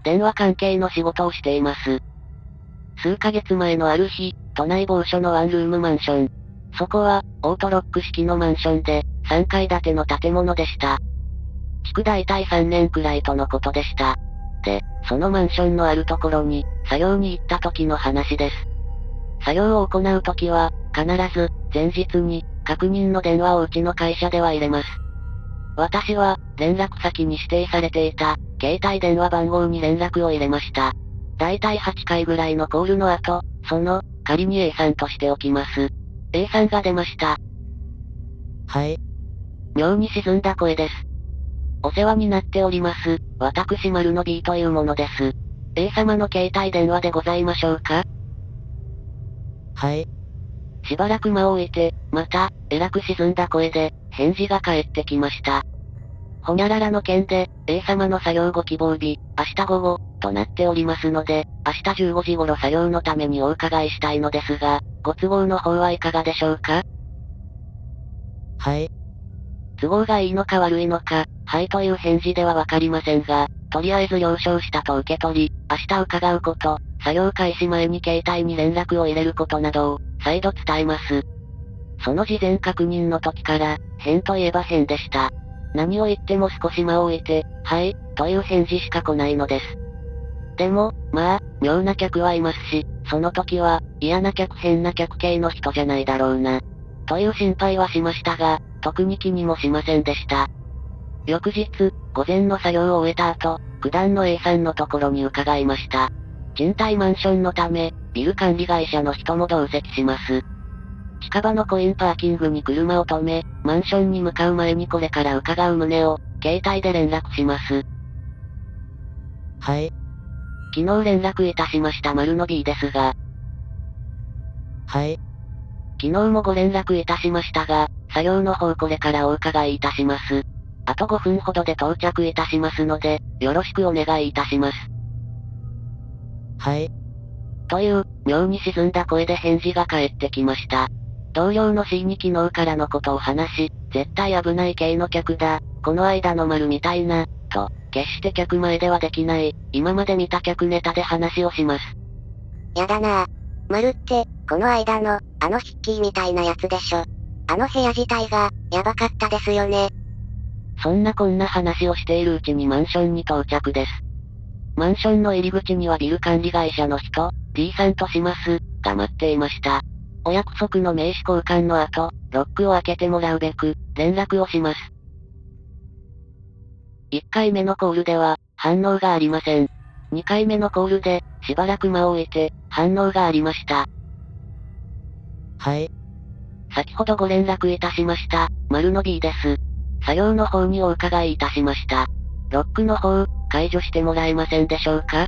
電話関係の仕事をしています。数ヶ月前のある日、都内某所のワンルームマンション。そこは、オートロック式のマンションで、3階建ての建物でした。築大体3年くらいとのことでした。で、そのマンションのあるところに、作業に行った時の話です。作業を行う時は、必ず、前日に、確認の電話をうちの会社では入れます。私は、連絡先に指定されていた、携帯電話番号に連絡を入れました。だいたい8回ぐらいのコールの後、仮に A さんとしておきます。A さんが出ました。 はい。 妙に沈んだ声です。お世話になっております。私丸の B というものです。A 様の携帯電話でございましょうか？ はい。 しばらく間を置いて、また、えらく沈んだ声で、返事が返ってきました。ほにゃららの件で、A 様の作業ご希望日、明日午後、となっておりますので、明日15時頃作業のためにお伺いしたいのですが、ご都合の方はいかがでしょうか？ はい。 都合がいいのか悪いのか、はいという返事ではわかりませんが、とりあえず了承したと受け取り、明日伺うこと、作業開始前に携帯に連絡を入れることなどを、再度伝えます。その事前確認の時から、変といえば変でした。何を言っても少し間を置いて、はい、という返事しか来ないのです。でも、まあ、妙な客はいますし、その時は、嫌な客変な客系の人じゃないだろうな。という心配はしましたが、特に気にもしませんでした。翌日、午前の作業を終えた後、九段の A さんのところに伺いました。賃貸マンションのため、ビル管理会社の人も同席します。近場のコインパーキングに車を止め、マンションに向かう前にこれから伺う旨を、携帯で連絡します。 はい。 昨日連絡いたしました丸の B ですが。 はい。 昨日もご連絡いたしましたが、作業の方これからお伺いいたします。あと5分ほどで到着いたしますので、よろしくお願いいたします。 はい。 という、妙に沈んだ声で返事が返ってきました。同僚の C に昨日からのことを話し、絶対危ない系の客だ、この間の丸みたいな、と、決して客前ではできない、今まで見た客ネタで話をします。 やだなぁ。丸って、この間の、あのヒッキーみたいなやつでしょ。あの部屋自体が、やばかったですよね。 そんなこんな話をしているうちにマンションに到着です。マンションの入り口にはビル管理会社の人、D さんとします、が待っていました。お約束の名刺交換の後、ロックを開けてもらうべく、連絡をします。1回目のコールでは、反応がありません。2回目のコールで、しばらく間を置いて、反応がありました。 はい。 先ほどご連絡いたしました、丸の B です。作業の方にお伺いいたしました。ロックの方、解除してもらえませんでしょうか？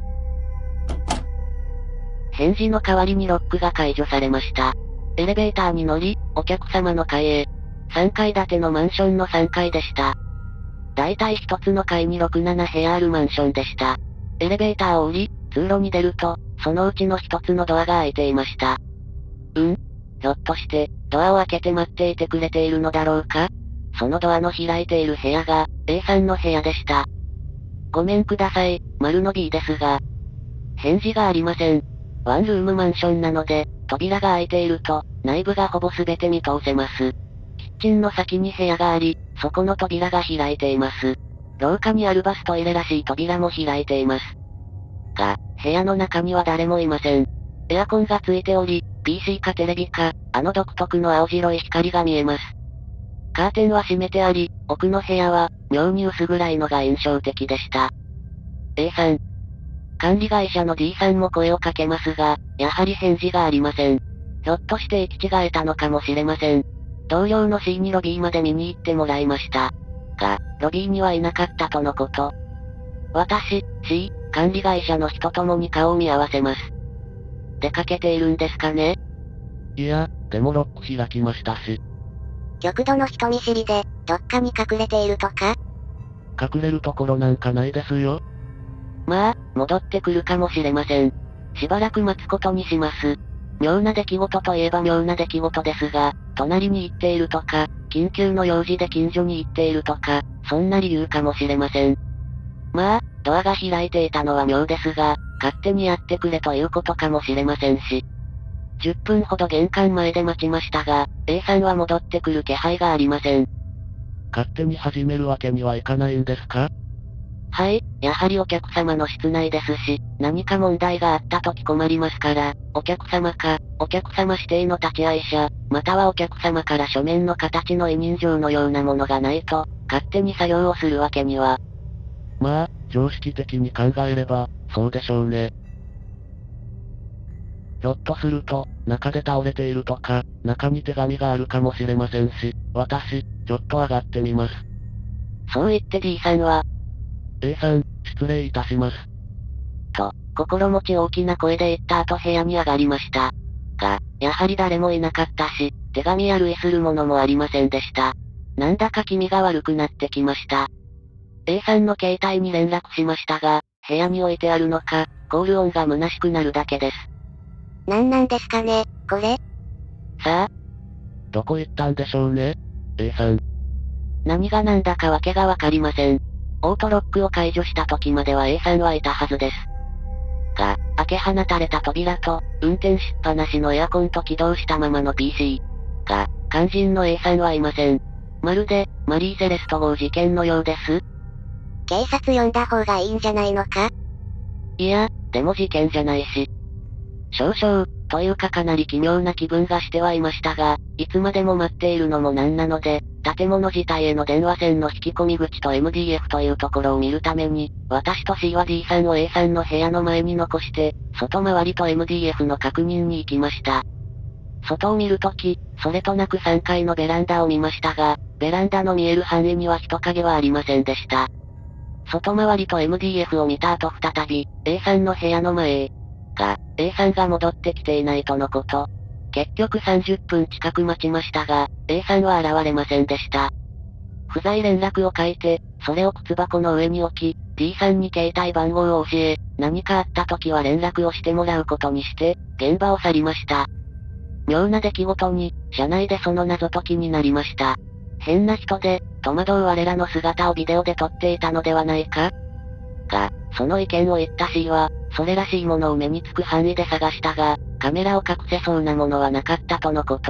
返事の代わりにロックが解除されました。エレベーターに乗り、お客様の階へ。3階建てのマンションの3階でした。だいたい一つの階に6、7部屋あるマンションでした。エレベーターを降り、通路に出ると、そのうちの一つのドアが開いていました。ひょっとして、ドアを開けて待っていてくれているのだろうか？そのドアの開いている部屋が、A さんの部屋でした。ごめんください、丸の B ですが。返事がありません。ワンルームマンションなので、扉が開いていると、内部がほぼ全て見通せます。キッチンの先に部屋があり、そこの扉が開いています。廊下にあるバストイレらしい扉も開いています。が、部屋の中には誰もいません。エアコンがついており、PC かテレビか、あの独特の青白い光が見えます。カーテンは閉めてあり、奥の部屋は、妙に薄暗いのが印象的でした。A さん。管理会社の D さんも声をかけますが、やはり返事がありません。ひょっとして行き違えたのかもしれません。同僚の C にロビーまで見に行ってもらいました。が、ロビーにはいなかったとのこと。私、C、管理会社の人ともに顔を見合わせます。出かけているんですかね？ いや、でもロック開きましたし。 極度の人見知りで、どっかに隠れているとか？ 隠れるところなんかないですよ。 まあ、戻ってくるかもしれません。しばらく待つことにします。妙な出来事といえば妙な出来事ですが、隣に行っているとか、緊急の用事で近所に行っているとか、そんな理由かもしれません。まあ、 ドアが開いていたのは妙ですが、勝手にやってくれということかもしれませんし。10分ほど玄関前で待ちましたが、A さんは戻ってくる気配がありません。 勝手に始めるわけにはいかないんですか？ はい、やはりお客様の室内ですし、何か問題があった時困りますから、お客様か、お客様指定の立ち会い者、またはお客様から書面の形の委任状のようなものがないと、勝手に作業をするわけには。 まあ、常識的に考えれば、そうでしょうね。ひょっとすると、中で倒れているとか、中に手紙があるかもしれませんし、私、ちょっと上がってみます。 そう言って D さんは、 A さん、失礼いたします。 と、心持ち大きな声で言った後部屋に上がりました。が、やはり誰もいなかったし、手紙や類するものもありませんでした。なんだか気味が悪くなってきました。A さんの携帯に連絡しましたが、部屋に置いてあるのか、コール音が虚しくなるだけです。 なんですかね、これ。 さあ、 どこ行ったんでしょうね ?A さん。 何が何だかわけがわかりません。オートロックを解除した時までは A さんはいたはずです。が、開け放たれた扉と、運転しっぱなしのエアコンと起動したままの PC。が、肝心の A さんはいません。まるで、マリー・セレスト号事件のようです。 警察呼んだ方がいいんじゃないのか？ いや、でも事件じゃないし。少々、というかかなり奇妙な気分がしてはいましたが、いつまでも待っているのもなんなので、建物自体への電話線の引き込み口と MDF というところを見るために、私と C は D さんを A さんの部屋の前に残して、外回りと MDF の確認に行きました。外を見るとき、それとなく3階のベランダを見ましたが、ベランダの見える範囲には人影はありませんでした。外回りと MDF を見た後再び、A さんの部屋の前へ。が、A さんが戻ってきていないとのこと。結局30分近く待ちましたが、A さんは現れませんでした。不在連絡を書いて、それを靴箱の上に置き、D さんに携帯番号を教え、何かあった時は連絡をしてもらうことにして、現場を去りました。妙な出来事に、車内でその謎解きになりました。変な人で、戸惑う我らの姿をビデオで撮っていたのではないか？が、その意見を言った C は、それらしいものを目につく範囲で探したが、カメラを隠せそうなものはなかったとのこと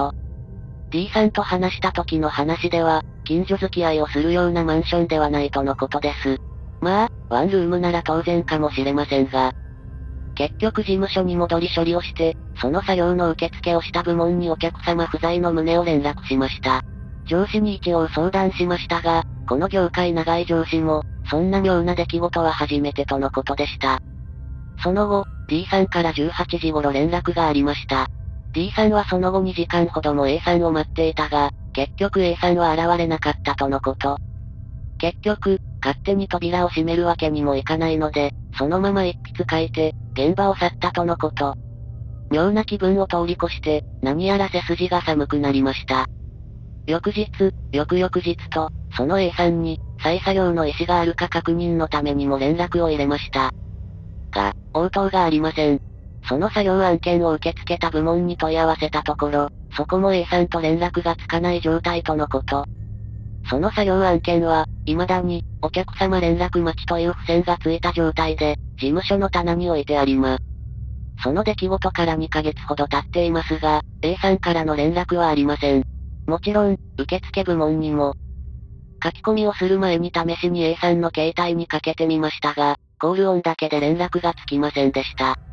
。D さんと話した時の話では、近所付き合いをするようなマンションではないとのことです。まあ、ワンルームなら当然かもしれませんが。結局事務所に戻り処理をして、その作業の受付をした部門にお客様不在の旨を連絡しました。上司に一応相談しましたが、この業界長い上司も、そんな妙な出来事は初めてとのことでした。その後、D さんから18時頃連絡がありました。D さんはその後2時間ほども A さんを待っていたが、結局 A さんは現れなかったとのこと。結局、勝手に扉を閉めるわけにもいかないので、そのまま一筆書いて、現場を去ったとのこと。妙な気分を通り越して、何やら背筋が寒くなりました。翌日、翌々日と、その A さんに、再作業の意思があるか確認のためにも連絡を入れました。が、応答がありません。その作業案件を受け付けた部門に問い合わせたところ、そこも A さんと連絡がつかない状態とのこと。その作業案件は、未だに、お客様連絡待ちという付箋がついた状態で、事務所の棚に置いてありま。その出来事から2ヶ月ほど経っていますが、A さんからの連絡はありません。もちろん、受付部門にも。書き込みをする前に試しに A さんの携帯にかけてみましたが、コール音だけで連絡がつきませんでした。